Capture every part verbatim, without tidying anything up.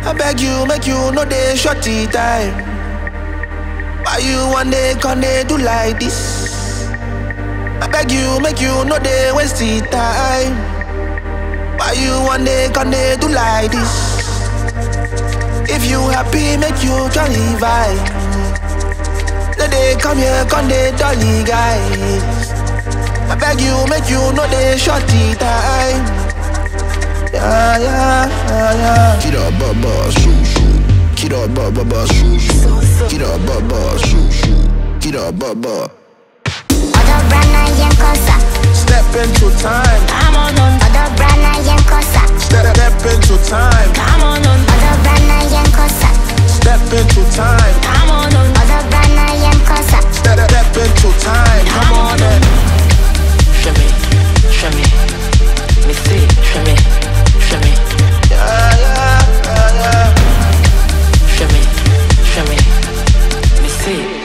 I beg you, make you know they shorty time. Why you one day can they do like this? I beg you, make you know they waste the time. Why you one day can they do like this? If you happy, make you jolly vibe. Then they come here, come they dolly guys. I beg you, make you know they shorty time. Yeah, yeah, yeah, yeah. Get up, baba, shoo, shoo. Get up, baba, shoo, shoo. Get up, baba, shoo, shoo. Get up, baba. Other brand yen kosa. Step into time. Come on, on. Other brand yen kosa. Step, step into time. Come on, on. Other brand yen kosa. Step into time. Come on, on. Other brand yen kosa. Step, step into time. Come on in. Show me, show me. Me see, show me, show me. Yeah, yeah, yeah, yeah. Show me, show me. Me see.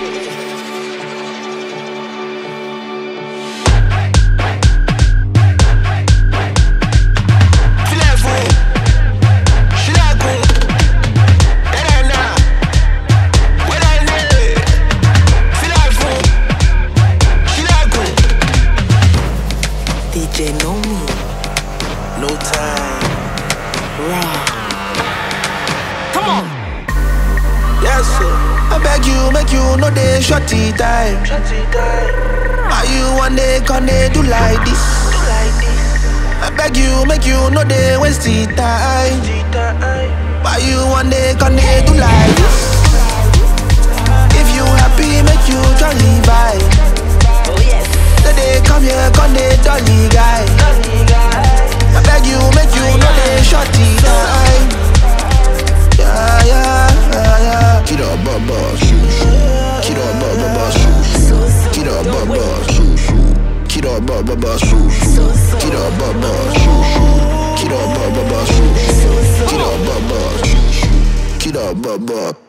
D J Nomi, No time. R A H. Come on. Yes, sir. I beg you, make you know they shorty time. Why you one day can they do like this? I beg you, make you know they waste the time. Why you one day can they do like this? If you happy, make you jolly vibe. Oh yes. Then they come here, come they dolly guy. I beg you, make you know they shorty time. Yeah, yeah, yeah, yeah. Get up, baba, shoo, shoo. Get up, baba, shoo, shoo. Get up, baba, shoo, shoo. Get up, baba, shoo, shoo. Get up, baba, shoo, shoo. Get up, baba, shoo, shoo. Get up, baba, shoo, shoo. Get up, baba.